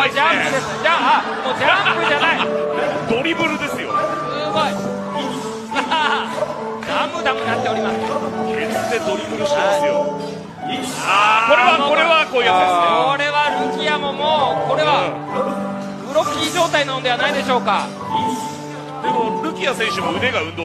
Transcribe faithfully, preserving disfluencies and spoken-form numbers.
いですね。 ジャンプです。じゃあ、もうジャンプじゃない。 ドリブルですよ。 すごい。ダムダムなっております。 ケツでドリブルしてますよ。ああ、これはこれはこういうやつですね。 これはルキアももうこれはグロッキー状態なのではないでしょうか。 でもルキア選手も腕が運動